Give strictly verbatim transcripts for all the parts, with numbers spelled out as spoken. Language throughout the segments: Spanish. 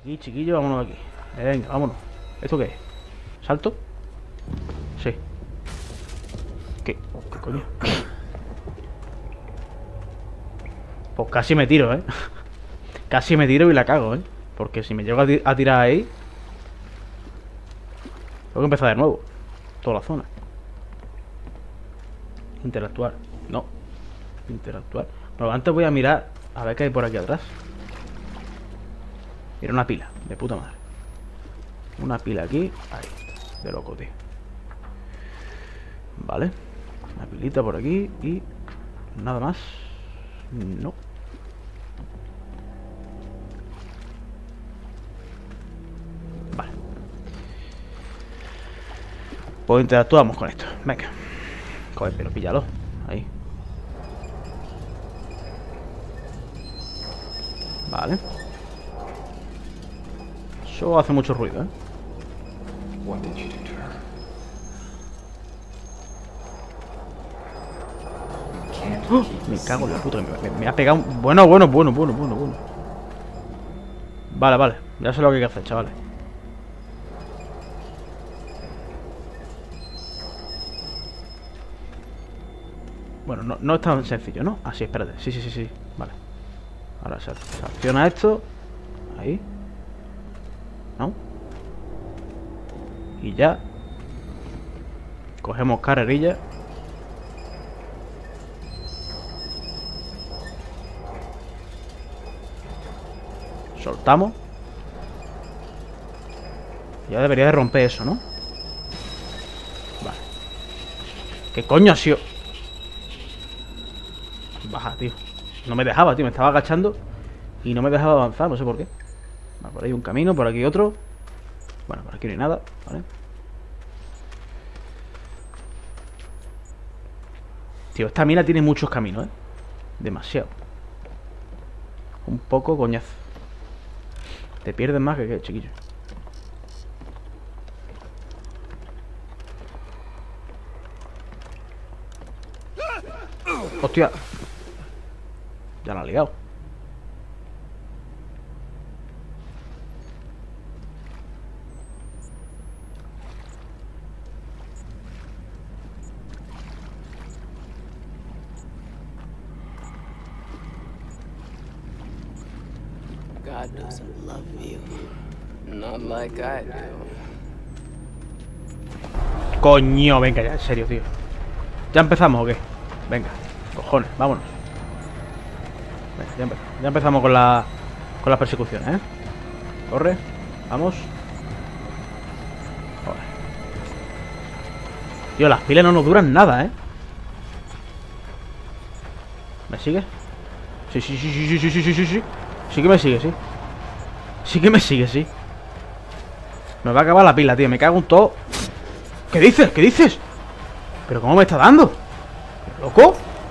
aquí, chiquillo, vámonos de aquí. Venga, vámonos. ¿Esto qué es? ¿Salto? Sí. ¿Qué? ¿Qué coño? Pues casi me tiro, ¿eh? Casi me tiro y la cago, ¿eh? Porque si me llego a, a tirar ahí, tengo que empezar de nuevo. Toda la zona. Interactuar. No. Interactuar. Bueno, antes voy a mirar a ver qué hay por aquí atrás. Mira, una pila. De puta madre. Una pila aquí. Ahí. De loco, tío. Vale. Una pilita por aquí. Y nada más. No. Vale. Pues interactuamos con esto. Venga. Joder, pero píllalo. Ahí. Vale. Eso hace mucho ruido, ¿eh? ¡Oh! Me cago en la puta. Me, me, me ha pegado un... Bueno, bueno, bueno, bueno, bueno, bueno. Vale, vale. Ya sé lo que hay que hacer, chavales. Bueno, no, no es tan sencillo, ¿no? Ah, sí, espérate. Sí, sí, sí, sí. Vale. Ahora se, se acciona esto. Ahí. ¿No? Y ya. Cogemos carrerilla. Soltamos. Ya debería de romper eso, ¿no? Vale. ¿Qué coño ha sido? Baja, tío. No me dejaba, tío. Me estaba agachando y no me dejaba avanzar. No sé por qué. Vale, por ahí un camino, por aquí otro. Bueno, por aquí no hay nada, ¿vale? Tío, esta mina tiene muchos caminos, ¿eh? Demasiado. Un poco coñazo. Te pierdes más que qué, chiquillo. Hostia. Ya la ha liado. God doesn't love you. Not like I do. Coño, venga ya, en serio, tío. ¿Ya empezamos o qué? Venga, cojones, vámonos. Venga, ya, empe ya empezamos con la con las persecuciones, ¿eh? Corre, vamos. Joder. Tío, las pilas no nos duran nada, ¿eh? ¿Me sigue? Sí, sí, sí, sí, sí, sí, sí, sí, sí, sí. Sí que me sigue, sí. Sí que me sigue, sí. Me va a acabar la pila, tío. Me cago en todo. ¿Qué dices? ¿Qué dices? ¿Pero cómo me está dando? ¿Loco?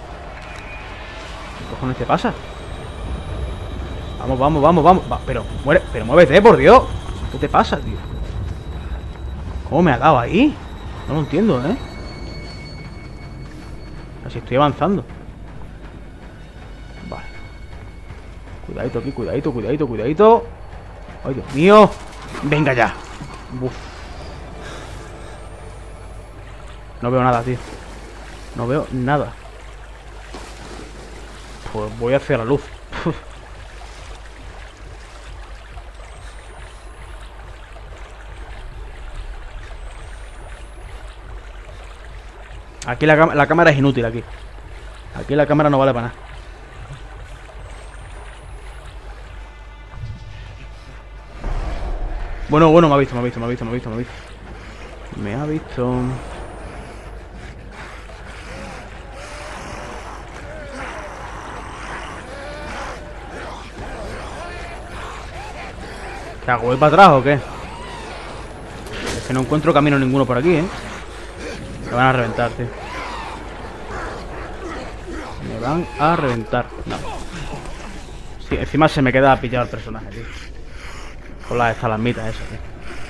¿Qué cojones te pasa? Vamos, vamos, vamos, vamos. Va, pero, muere, pero muévete, por Dios. ¿Qué te pasa, tío? ¿Cómo me ha dado ahí? No lo entiendo, ¿eh? Así estoy avanzando. Vale. Cuidadito aquí, cuidadito, cuidadito, cuidadito. Ay, Dios mío. Venga ya. Uf. No veo nada, tío. No veo nada. Pues voy hacia la luz. Aquí la, la cámara es inútil, aquí. Aquí la cámara no vale para nada. Bueno, bueno, me ha visto, me ha visto, me ha visto, me ha visto, me ha visto. Me ha visto. ¿Qué hago? ¿Voy para atrás o qué? Es que no encuentro camino ninguno por aquí, ¿eh? Me van a reventar, tío. Me van a reventar. No. Sí, encima se me queda pillado el personaje, tío. Con las estalagmitas esas, tío.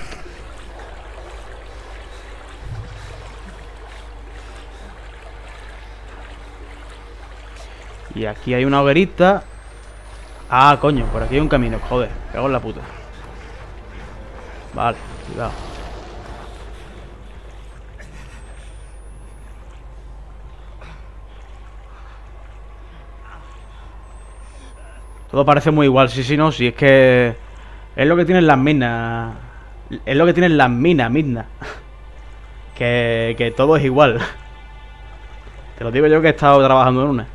Y aquí hay una hoguerita. Ah, coño, por aquí hay un camino. Joder, cago en la puta. Vale, cuidado. Todo parece muy igual, sí, sí, no, sí, es que es lo que tienen las minas. Es lo que tienen las minas, mismas. Que, que todo es igual. Te lo digo yo que he estado trabajando en una.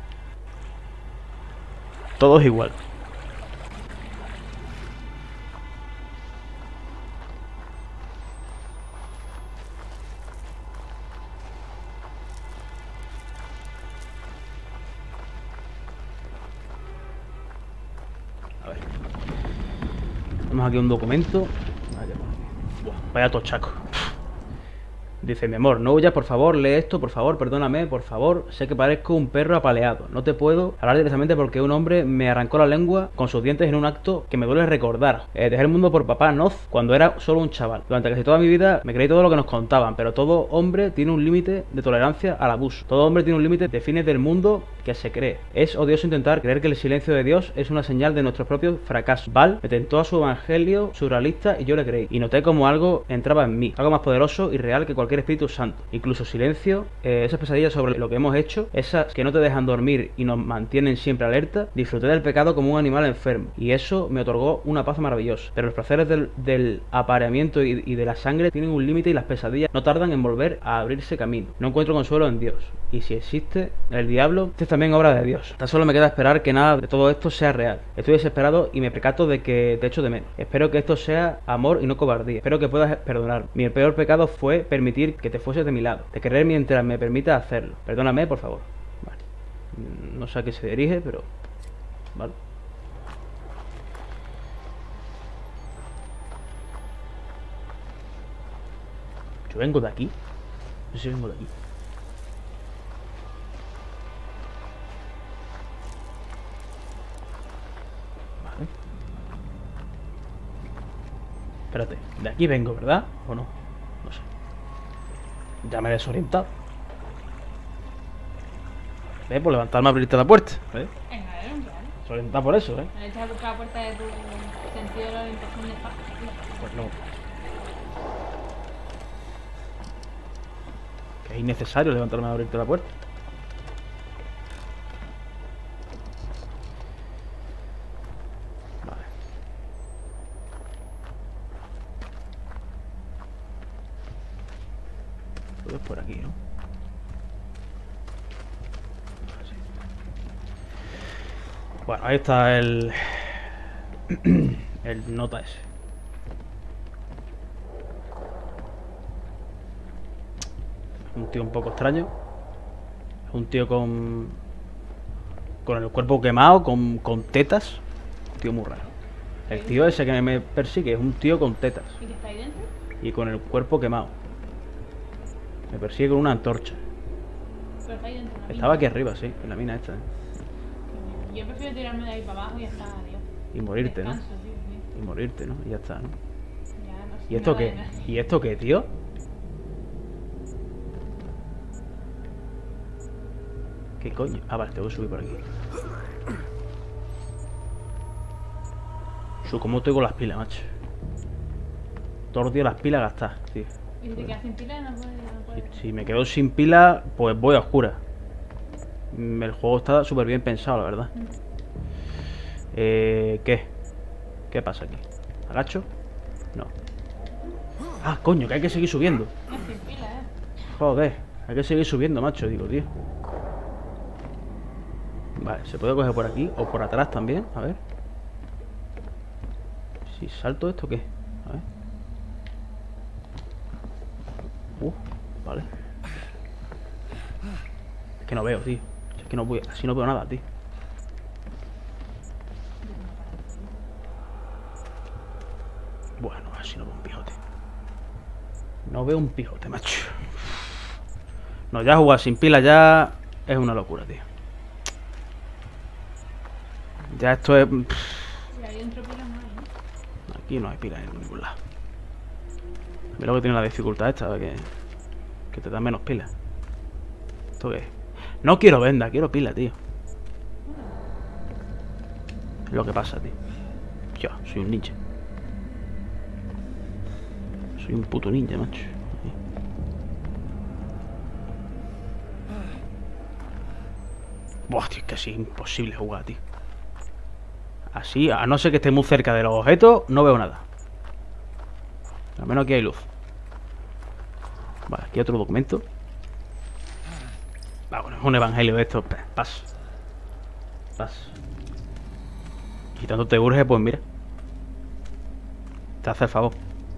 Todo es igual. A ver. Tenemos aquí un documento. Buah, vaya tochaco. Dice, mi amor, no huyas, por favor, lee esto, por favor, perdóname, por favor. Sé que parezco un perro apaleado. No te puedo hablar directamente porque un hombre me arrancó la lengua con sus dientes en un acto que me duele recordar. Eh, dejé el mundo por papá Noz cuando era solo un chaval. Durante casi toda mi vida me creí todo lo que nos contaban, pero todo hombre tiene un límite de tolerancia al abuso. Todo hombre tiene un límite de fines del mundo que se cree. Es odioso intentar creer que el silencio de Dios es una señal de nuestros propios fracasos. Val me tentó a su evangelio surrealista y yo le creí. Y noté como algo entraba en mí, algo más poderoso y real que cualquier Espíritu Santo. Incluso silencio, eh, esas pesadillas sobre lo que hemos hecho, esas que no te dejan dormir y nos mantienen siempre alerta. Disfruté del pecado como un animal enfermo y eso me otorgó una paz maravillosa. Pero los placeres del, del apareamiento y, y de la sangre tienen un límite y las pesadillas no tardan en volver a abrirse camino. No encuentro consuelo en Dios. Y si existe el diablo, este es también obra de Dios. Tan solo me queda esperar que nada de todo esto sea real. Estoy desesperado y me percato de que te echo de menos. Espero que esto sea amor y no cobardía. Espero que puedas perdonar. Mi peor pecado fue permitir que te fueses de mi lado. Te querré mientras me permita hacerlo. Perdóname, por favor. Vale. No sé a qué se dirige, pero... Vale. Yo vengo de aquí. No sé si vengo de aquí. Vale. Espérate. De aquí vengo, ¿verdad? ¿O no? No sé. Ya me he desorientado. ¿Ves? Por levantarme a abrirte la puerta. ¿Ves? Venga, a ver, un real. Desorientado por eso, ¿eh? ¿Me echas a buscar la puerta de tu sentido de la orientación de espacio? Pues no. Que es innecesario levantarme a abrirte la puerta. Vale. Todo es por aquí, ¿no? Así. Bueno, ahí está el... el nota ese. Un tío un poco extraño. Es un tío con... con el cuerpo quemado, con, con tetas. Un tío muy raro. El tío ese que me persigue es un tío con tetas. ¿Y que está ahí dentro? Y con el cuerpo quemado. Me persigue con una antorcha. Pero está ahí dentro. en la Estaba mina. aquí arriba, sí, en la mina esta, ¿eh? Yo prefiero tirarme de ahí para abajo y ya está, adiós. Y morirte, ¿no? Descanso, sí, sí. Y morirte, ¿no? Y ya está, ¿no? Ya no sé ¿Y esto nada de qué? nada. ¿Y esto qué, tío? ¿Qué coño? Ah, vale, tengo que subir por aquí. Su, ¿cómo tengo las pilas, macho? Todos los días las pilas gastadas, tío. Y si te quedas sin pila, no puedes. No puedes. Si, si me quedo sin pila, pues voy a oscuras. Mm, El juego está súper bien pensado, la verdad. Mm. Eh, ¿qué? ¿Qué pasa aquí? ¿Agacho? No. Ah, coño, que hay que seguir subiendo. Es sin pila, eh. Joder, hay que seguir subiendo, macho, digo, tío. Vale, se puede coger por aquí o por atrás también, a ver. Si salto esto, ¿qué? A ver. Uh, vale. Es que no veo, tío. Es que no voy, así no veo nada, tío. Bueno, así no veo un pijote. No veo un pijote, macho. No, ya jugar sin pila ya es una locura, tío. Ya esto es... Y ahí dentro pilas no hay, ¿no? Aquí no hay pila en ningún lado. Mira lo que tiene la dificultad esta, que, que te da menos pila. ¿Esto qué es? No quiero venda, quiero pila, tío. Es lo que pasa, tío. Yo, soy un ninja. Soy un puto ninja, macho. Buah, tío, es que así es imposible jugar, tío. Así, a no ser que esté muy cerca de los objetos, no veo nada. Al menos aquí hay luz. Vale, aquí hay otro documento. Ah, bueno, es un evangelio de esto. Paso. Paso. Si tanto te urge, pues mira. Te hace el favor.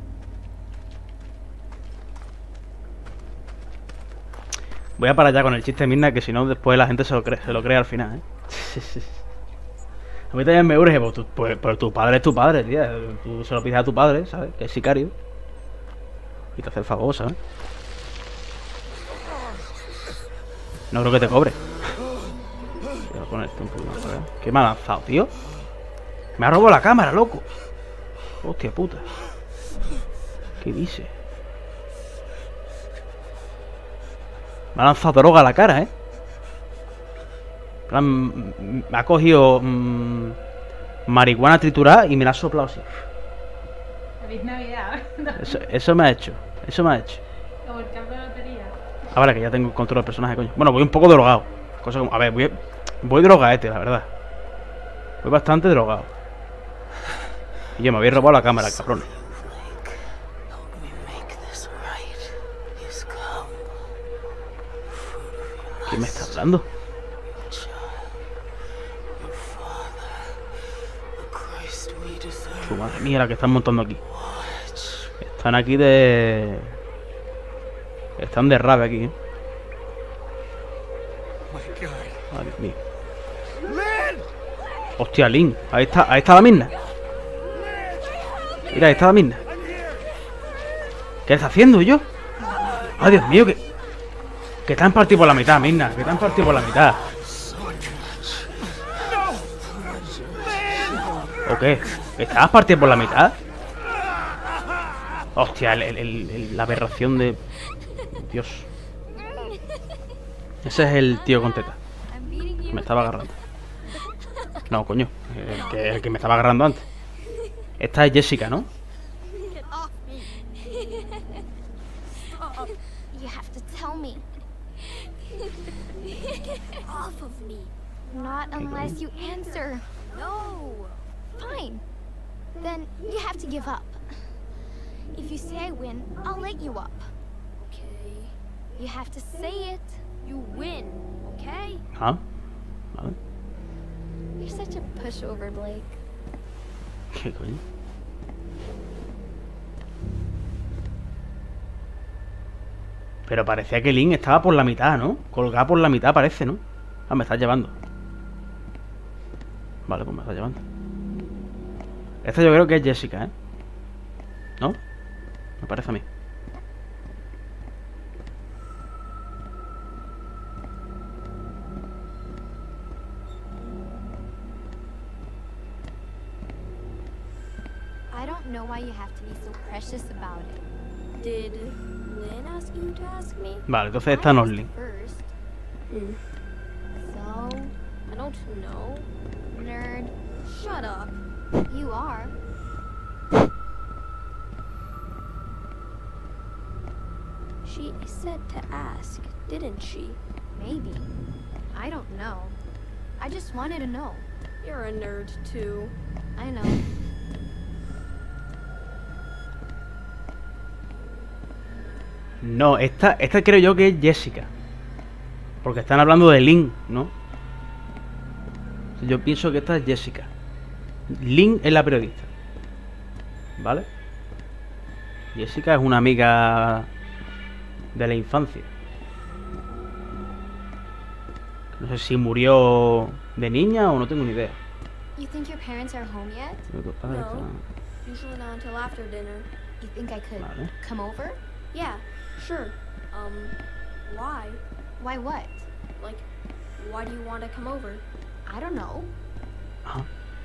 Voy a parar ya con el chiste de Midna, que si no después la gente se lo cree, se lo cree al final, ¿eh? A mí también me urge, pues tu, pues, pues tu padre es tu padre, tía. Tú se lo pides a tu padre, ¿sabes? Que es sicario. Y te hace el favor, ¿sabes? No creo que te cobre. Voy a ponerte un poco más para acá. ¿Qué me ha lanzado, tío? Me ha robado la cámara, loco. Hostia puta. ¿Qué dice? Me ha lanzado droga a la cara, ¿eh? Me ha cogido mmm, marihuana triturada y me la ha soplado así. Feliz Navidad. Eso, eso me ha hecho. Eso me ha hecho. Como el campo de lotería. Ah, vale, que ya tengo control del personaje, coño. Bueno, voy un poco drogado. Cosa como... A ver, voy, voy drogaete, la verdad. Voy bastante drogado. Y yo me había robado la cámara, cabrón. ¿Quién me está hablando? Su madre mía, la que están montando aquí. Están aquí de... Están de rabia aquí, ¿eh? Ay, Dios mío. Hostia, Lynn. Ahí está, ahí está la Midna. Mira, ahí está la Midna. ¿Qué está haciendo yo? Ay, Dios mío, que... Que te han partido por la mitad, Midna. Que te han partido por la mitad. ¿O qué? ¿Estabas partido por la mitad? Hostia, el, el, el, la aberración de... Dios. Ese es el tío con teta. Que me estaba agarrando. No, coño. El que, el que me estaba agarrando antes. Esta es Jessica, ¿no? You have to tell me. Off of me. Not unless you answer. No. Fine. Then you have to give up. If you say I win, I'll let you up. Okay. You have to say it. You win, okay? Ah, vale. You're such a pushover, Blake. ¿Qué coño? Pero parecía que Lynn estaba por la mitad, ¿no? Colgada por la mitad parece, ¿no? Ah, me estás llevando. Vale, pues me estás llevando. Esta yo creo que es Jessica, ¿eh? ¿No? Me parece a mí. I don't know why you have to be so precious about it. Did Lynn ask you to ask me? Vale, entonces esta no es Lynn. First. Mm. So, I don't know. Nerd. Shut up. You are. She said to ask, didn't she? Maybe. I don't know. I just wanted to know. You're a nerd too. I know. No, esta, esta creo yo que es Jessica. Porque están hablando de Lynn, ¿no? Yo pienso que esta es Jessica. Lynn es la periodista. ¿Vale? Jessica es una amiga de la infancia. No sé si murió de niña o no tengo ni idea. You think your parents are home yet? No. Usually not until after dinner. You think I could Vale. come over? Yeah, sure. Um, why? Why what? Like, why do you want to come over? I don't know. Ajá.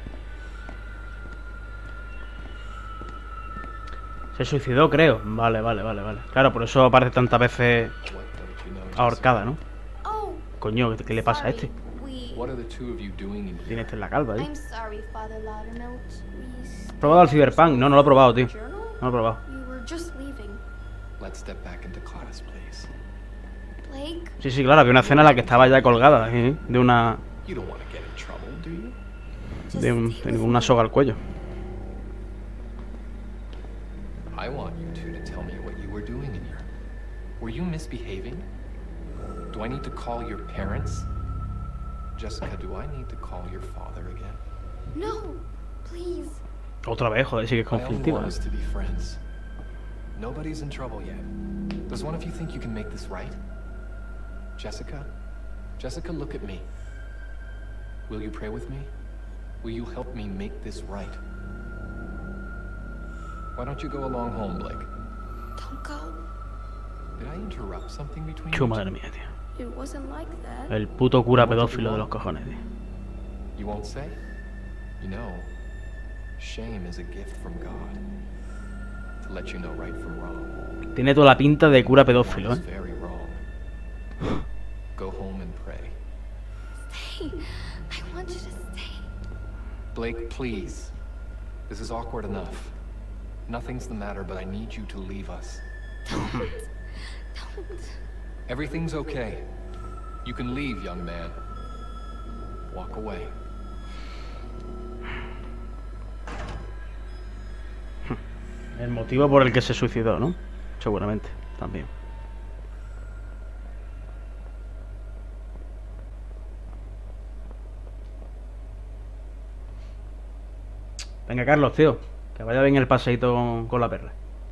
Se suicidó, creo. Vale, vale, vale, vale. Claro, por eso aparece tantas veces ahorcada, ¿no? Oh, Coño, ¿qué, qué le pasa a este? we... What are the two of you doing in Tiene here? este en la calva, ¿eh? I'm sorry, Father Loudermilk. We... ¿Has probado el Cyberpunk? No, no lo he probado, tío. Journal? No lo he probado. We were just leaving. Let's step back into class, please. Blake, Sí, sí, claro, había una escena en la que estaba ya colgada, ¿eh? De una... You don't want to get in trouble, do you? just De, un- stay de with una me. soga al cuello. I want you two to tell me what you were doing in here. Were you misbehaving? Do I need to call your parents? Jessica, do I need to call your father again? No, please. Otra vez, joder, sí que es I only conflictiva. want us to be friends. Nobody's in trouble yet. Does one of you think you can make this right? Jessica? Jessica, look at me. Will you pray with me? Will you help me make this right? Why don't you go along home, Blake? Don't go. Did I interrupt something between Chu, you? madre mía, tío. It wasn't like that. El puto cura pedófilo de los cojones, tío. You won't say? You know, shame is a gift from God. To let you know right from wrong. Tiene toda la pinta de cura That pedófilo, is ¿eh? very wrong. Go home and pray. Stay. I want you to stay. Blake, please. This is awkward enough. Nothing's the matter, but I need you to leave us. Don't. Don't. Everything's okay. You can leave, young man. Walk away. El motivo por el que se suicidó, ¿no? Seguramente, también. Venga, Carlos, tío. Que vaya bien el paseíto con, con la perra.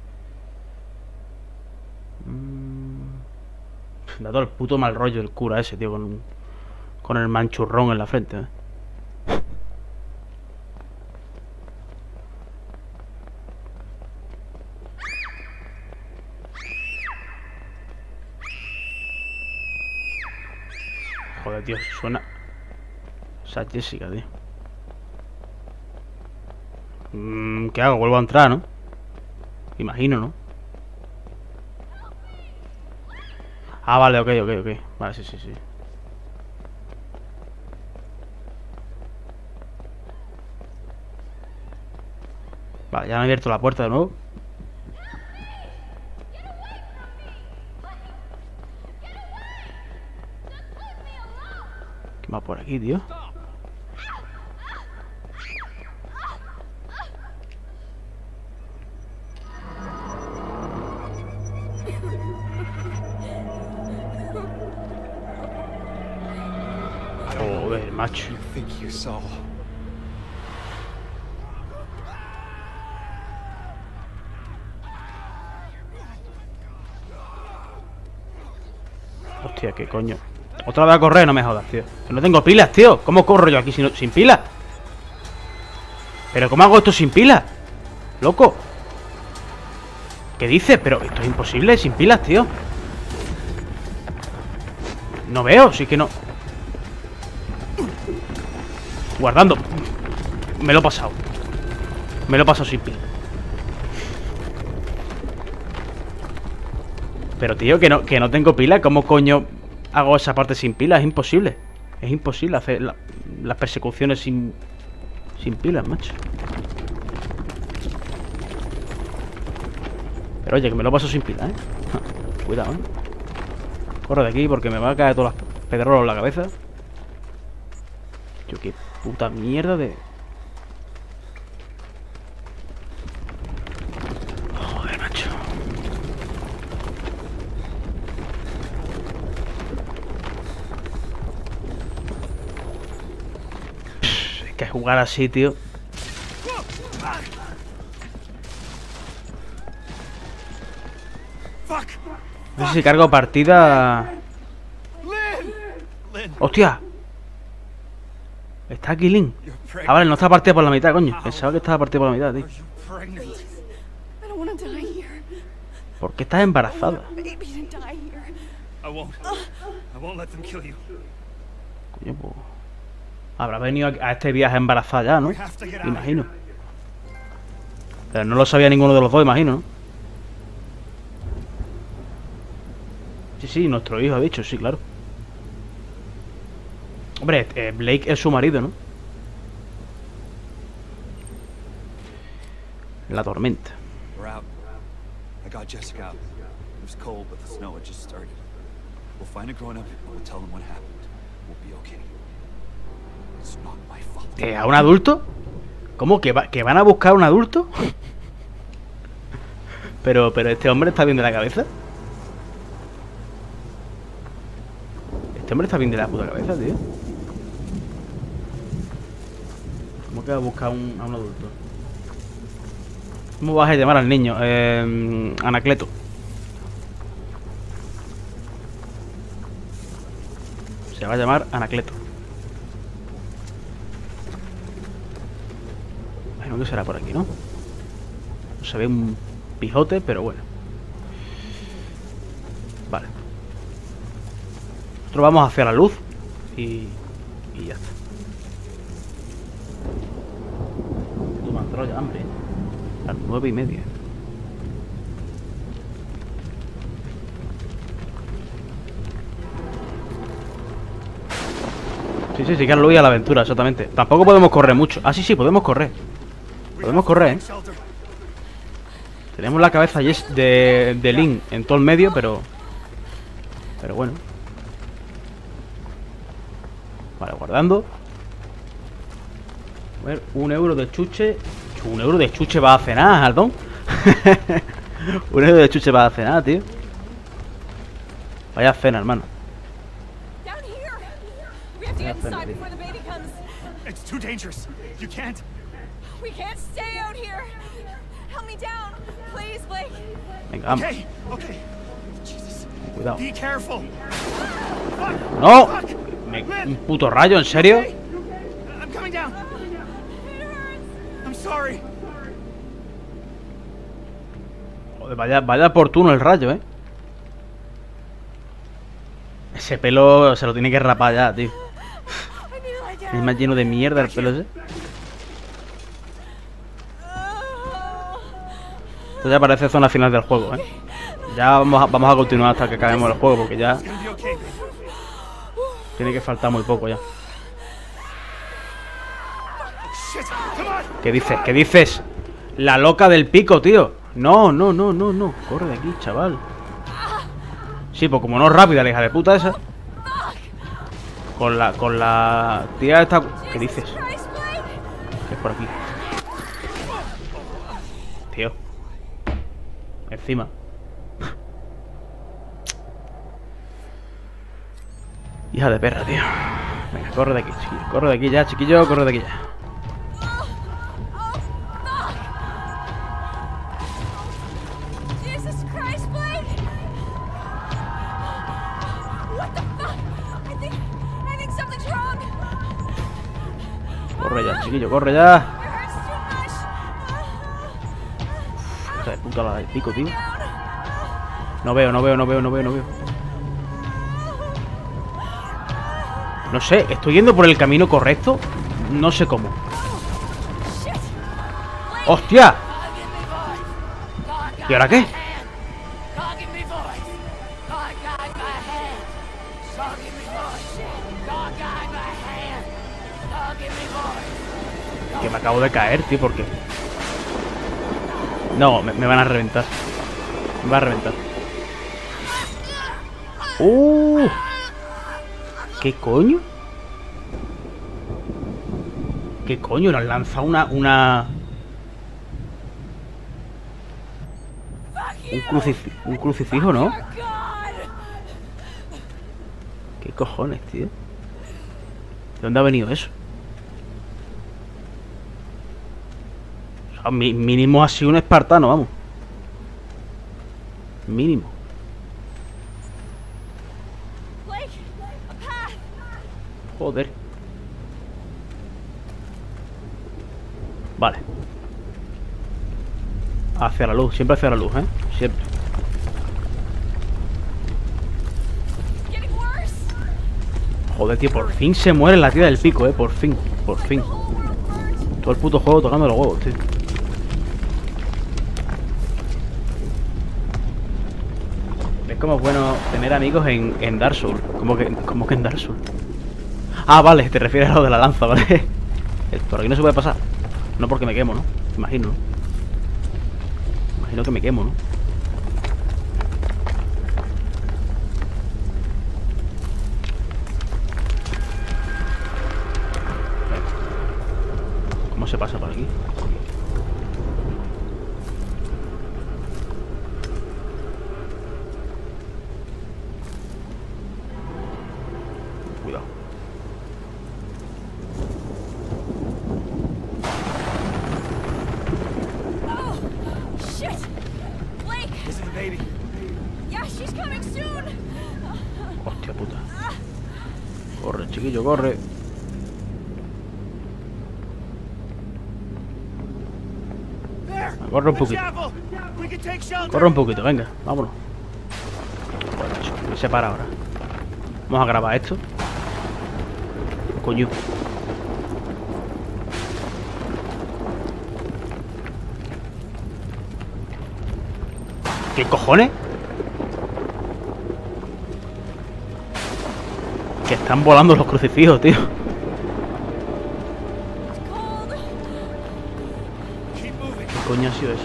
Mm. Da todo el puto mal rollo el cura ese, tío, con, con el manchurrón en la frente, ¿eh? Joder, tío, suena... Esa Jessica, tío. Mm, ¿Qué hago? Vuelvo a entrar, ¿no? Imagino, ¿no? Ah, vale, ok, ok, ok. Vale, sí, sí, sí. Vale, ya han abierto la puerta de nuevo. ¿Qué más por aquí, tío? Joder, macho. You think you saw? Hostia, qué coño. Otra vez a correr, no me jodas, tío. Que no tengo pilas, tío. ¿Cómo corro yo aquí sin, sin pilas? ¿Pero cómo hago esto sin pilas? Loco. ¿Qué dices? Pero esto es imposible sin pilas, tío. No veo, sí que no. Guardando. Me lo he pasado. Me lo he pasado sin pilas. Pero tío, que no, que no tengo pilas. ¿Cómo coño hago esa parte sin pilas? Es imposible. Es imposible hacer la- las persecuciones sin Sin pilas, macho. Pero oye, que me lo paso sin pilas, ¿eh? Cuidado, ¿eh? Corre de aquí porque me va a caer todas las pedrolas en la cabeza. Tío, qué puta mierda de... Joder, macho. Es que jugar así, tío. No sé si cargo partida. ¡Hostia! Está aquí Lynn. Ah, vale, no está partida por la mitad, coño. Pensaba que estaba partida por la mitad, tío. I don't want to die here. ¿Por qué estás embarazada? Baby to die here. I won't. I won't let them kill you. Coño, pues... Habrá venido a a este viaje embarazada ya, ¿no? We have to get out of Imagino. here. Pero no lo sabía ninguno de los dos, imagino, ¿no? Sí, sí, nuestro hijo ha dicho, sí, claro. Hombre, eh, Blake es su marido, ¿no? La tormenta. We're out. I got Jessica out. was cold, but the snow had just started. We'll find a grown-up and we'll tell them what happened. We'll be okay. It's not my fault. ¿Eh, ¿A un adulto? ¿Cómo? ¿Que, va, ¿Que van a buscar a un adulto? pero, pero este hombre está bien de la cabeza. Este hombre está bien de la puta cabeza, tío. ¿Cómo que va a buscar a un, a un adulto? ¿Cómo vas a llamar al niño? Eh, Anacleto. Se va a llamar Anacleto. Bueno, ¿qué será por aquí, no? No se ve un pijote, pero bueno. Vale. Nosotros vamos hacia la luz y, y ya está. Toma, Troya, hambre. A las nueve y media. Sí, sí, sí, que lo a la aventura, exactamente. Tampoco podemos correr mucho. Ah, sí, sí, podemos correr. Podemos correr, ¿eh? Tenemos la cabeza de, de Link en todo el medio, pero... Pero bueno. Vale, guardando. A ver, un euro de chuche. Un euro de chuche va a cenar, Aldón. Un euro de chuche va a cenar, tío. Vaya cena, hermano. Vaya cena, tío. It's too dangerous. You can't. We can't stay out here. Help me down, please, Blake. Venga, vamos. Okay, okay. Jesus. Cuidado. Be careful. ¡No! Me, un puto rayo, ¿en serio? I'm coming down. I'm sorry. Joder, vaya, vaya oportuno el rayo, ¿eh? Ese pelo se lo tiene que rapar ya, tío. Es más lleno de mierda el pelo ese. Esto ya parece zona final del juego, ¿eh? Ya vamos a, vamos a continuar hasta que acabemos el juego, porque ya tiene que faltar muy poco ya. ¿Qué dices? ¿Qué dices? La loca del pico, tío. No, no, no, no, no. Corre de aquí, chaval. Sí, pues como no es rápida, la hija de puta esa. Con la, con la tía esta. ¿Qué dices? ¿Qué es por aquí? Tío. Encima. Hija de perra, tío. Venga, corre de aquí, chiquillo. Corre de aquí ya, chiquillo. Corre de aquí ya. Corre ya, chiquillo, corre ya. Hija de puta la del pico, tío. No veo, no veo, no veo, no veo, no veo. No sé, estoy yendo por el camino correcto. No sé cómo. ¡Hostia! ¿Y ahora qué? Que me acabo de caer, tío, ¿por qué? No, me, me van a reventar. Me va a reventar. ¡Uh! ¿Qué coño? ¿Qué coño? Nos lanza una... una... Un, crucif un crucifijo, ¿no? ¿Qué cojones, tío? ¿De dónde ha venido eso? O sea, mi mínimo ha sido un espartano, vamos. Mínimo. Joder. Vale. Hacia la luz, siempre hacia la luz, ¿eh? Siempre. Joder, tío, por fin se muere la tía del pico, ¿eh? Por fin, por fin. Todo el puto juego tocando los huevos, tío. Es como bueno tener amigos en, en Dark Souls. Como que, como que en Dark Souls. Ah, vale, te refieres a lo de la lanza, ¿vale? Por aquí no se puede pasar. No porque me quemo, ¿no? Imagino, ¿no? Imagino que me quemo, ¿no? se pasa por aquí? Cuidado. Oh, shit! Blake! This is the baby. Yeah, she's coming soon! Hostia puta. Corre, chiquillo, corre. Corre un poquito. Corre un poquito, venga, vámonos. Bueno, me separa ahora. Vamos a grabar esto. Coño. ¿Qué cojones? Que están volando los crucifijos, tío. ¿Qué coño ha sido eso?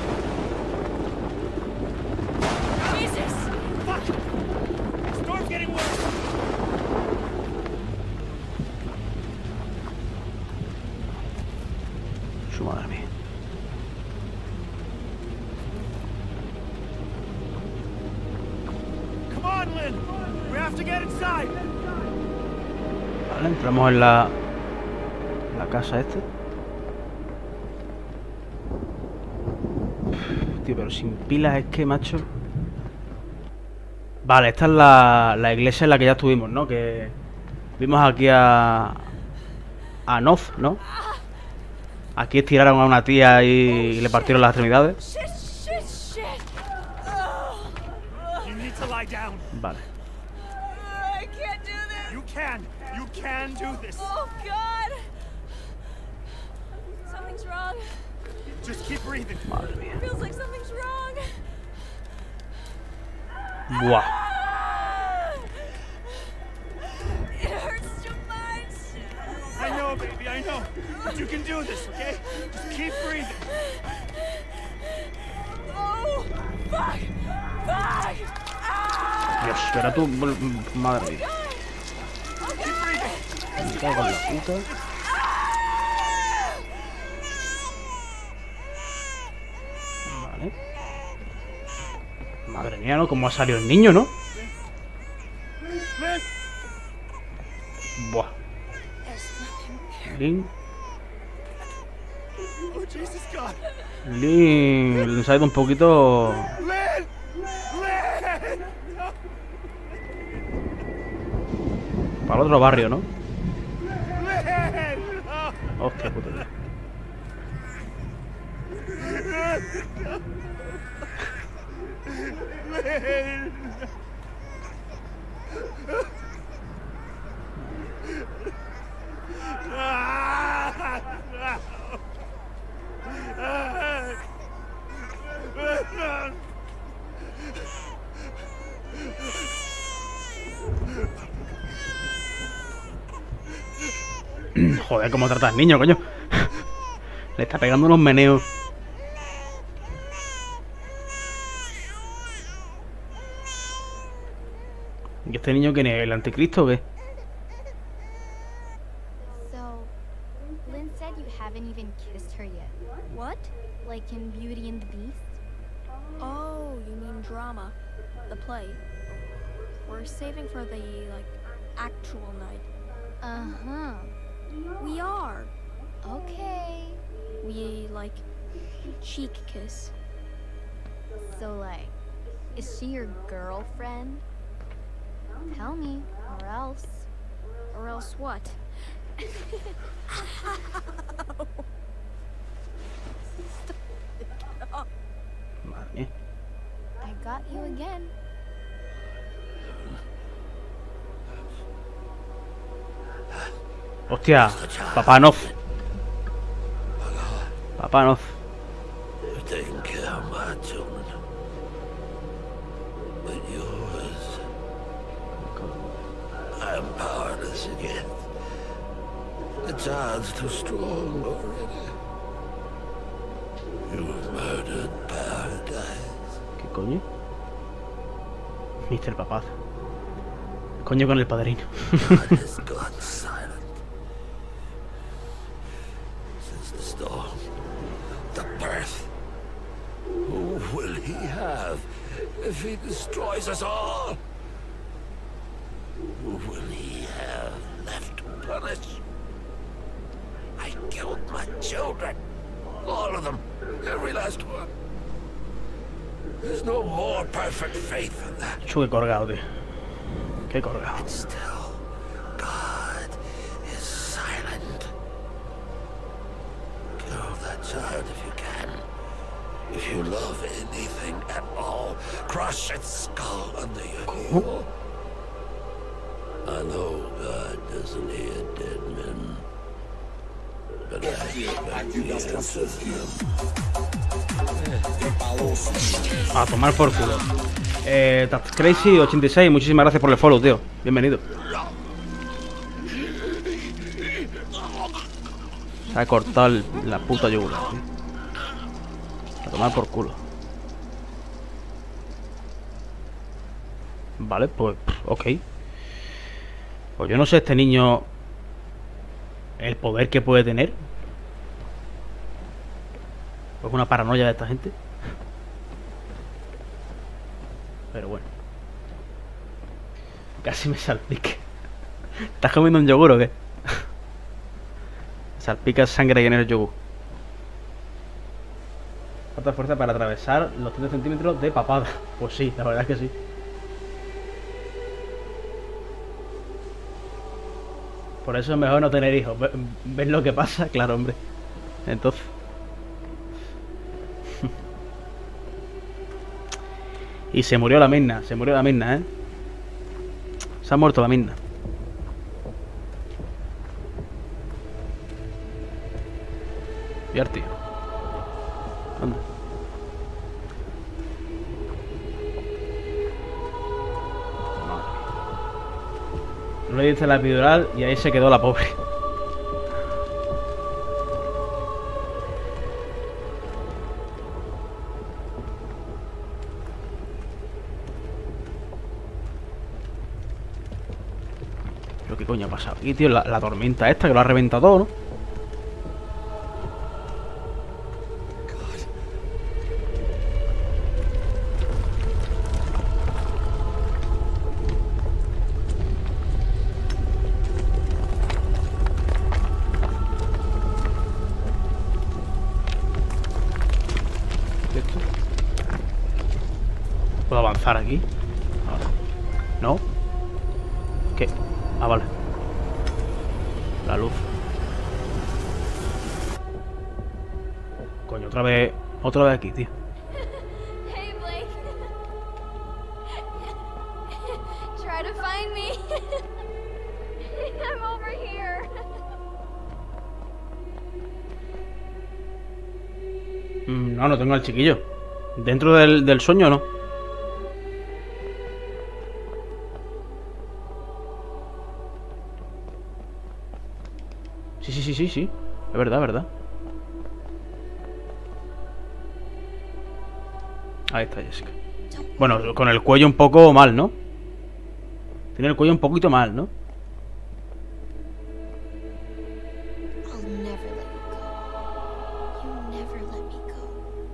Su madre mía. Vale, entramos en la, la casa esta. Uf, tío, pero sin pilas es que, macho. Vale, esta es la, la iglesia en la que ya estuvimos, ¿no? Que vimos aquí a... A Noz, ¿no? Aquí estiraron a una tía y le partieron las extremidades. Vale. I can't do this! You can! You can do this! Oh, God! Something's wrong. Just keep breathing. Madre mía. Feels like something's wrong. Buah. It hurts too much. I know, baby, I know. But you can do this, okay? Just keep breathing. Oh, fuck! Fuck! Dios, era tu... Madre mía. Me cago en la puta. Vale. Madre mía, ¿no? Cómo ha salido el niño, ¿no? Buah. Link. Link... Le ha ido un poquito... Para el otro barrio, ¿no? Hostia puta. Joder, cómo tratas al niño, coño. Le está pegando unos meneos. ¿Y este niño quién es? ¿El anticristo o qué? So, Lynn said you haven't even kissed her yet. What? Like in Beauty and the Beast? Oh, you mean drama. The play. We're saving for the, like, actual night. Uh-huh. We are. Okay. We, like, cheek kiss. So, like, is she your girlfriend? Tell me, or else. Or else what? Madre mía. I got you again. Hostia, Papá Noz. Papá Noz. You're taking care of my children. But yours, I am powerless again. The child's too strong already. You've murdered paradise. ¿Qué coño? mister Papaz. Coño con el padrino. God has gone silent. Since he have if he destroys us all? Who will he have left to punish? I killed my children. All of them. Every last one. There's no more perfect faith than that. Chu, qué colgado, tío. Qué colgado. And still, God is silent. Kill that child if you can. If you love anything at all, crush its skull under your heel. I know God doesn't hear dead men, but I expect he answers them. A tomar por culo. Eh, That's Crazy ochenta y seis, muchísimas gracias por el follow, tío. Bienvenido. Se ha cortado el, la puta yugular, tío. A tomar por culo. Vale, pues, ok. Pues yo no sé este niño el poder que puede tener. Pues una paranoia de esta gente. Pero bueno. Casi me salpique. ¿Estás comiendo un yogur o qué? Salpica sangre en el yogur. Falta fuerza para atravesar los treinta centímetros de papada. Pues sí, la verdad es que sí. Por eso es mejor no tener hijos. ¿Ves lo que pasa? Claro, hombre. Entonces... Y se murió la Midna, se murió la Midna, ¿eh? Se ha muerto la Midna. Y tío. ¿Dónde? No le diste la epidural y ahí se quedó la pobre. Pero qué coño ha pasado aquí, tío. La, la tormenta esta que lo ha reventado todo, ¿no? ¿Puedo avanzar aquí? ¿No? ¿Qué? Ah, vale. La luz. Coño, otra vez. Otra vez aquí, tío. Hey, Blake. Try to find me. I'm over here. Mm, no, no tengo al chiquillo. ¿Dentro del, del sueño o no? Sí, sí, sí, sí, sí. Es verdad, es verdad. Ahí está Jessica. Bueno, con el cuello un poco mal, ¿no? Tiene el cuello un poquito mal, ¿no? I'll never let you go. You never let me go.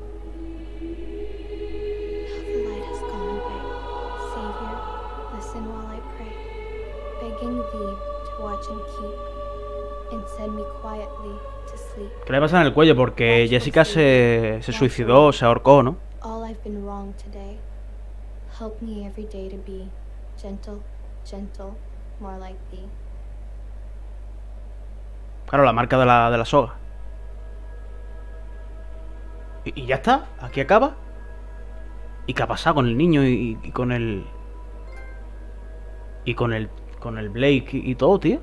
Now the light has gone away. Savior, listen while I pray, begging thee to watch and keep, and send me quietly to sleep. ¿Qué le pasa en el cuello? Porque Jessica se, se suicidó, se ahorcó, ¿no? All I've been wrong today. Help me every day to be gentle, gentle, more like thee. Claro, la marca de la, de la soga. ¿Y, y ya está? ¿Aquí acaba? ¿Y qué ha pasado con el niño y, y con el... Y con el... Con el Blake y, y todo, tío?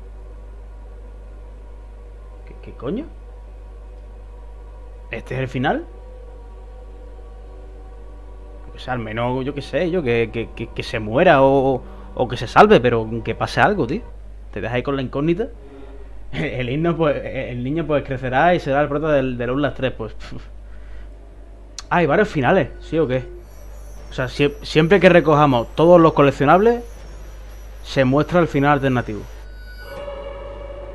¿Qué, ¿Qué coño? ¿Este es el final? O sea, al menos, yo qué sé, yo que, que, que, que se muera o, o que se salve, pero que pase algo, tío. Te dejas ahí con la incógnita. El, himno, pues, el niño pues crecerá y será el prota del, del Outlast tres, pues. Ah, hay varios finales, ¿sí o qué? O sea, si, siempre que recojamos todos los coleccionables, se muestra el final alternativo.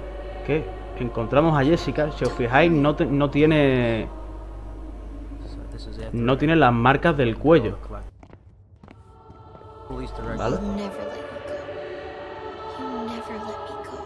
¿Qué? Encontramos a Jessica, si os fijáis, no, te, no tiene... no tiene las marcas del cuello. ¿Vale? I'll never let you go. You never let me go.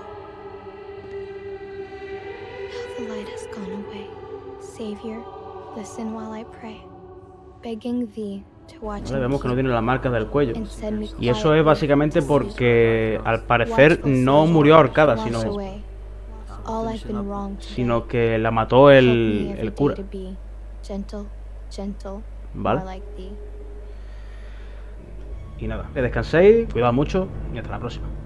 Now the light has gone away. Savior, listen while I pray, begging thee to watch Vale, vemos que no tiene las marcas del cuello. and send me Y eso es básicamente quietly porque al parecer Watchful no Savior, murió ahorcada, wash sino, away all I've been wrong today. sino que la mató Help el, me every el day cura. to be gentle, gentle, ¿Vale? more like thee. Y nada, que descanséis, cuidado mucho y hasta la próxima.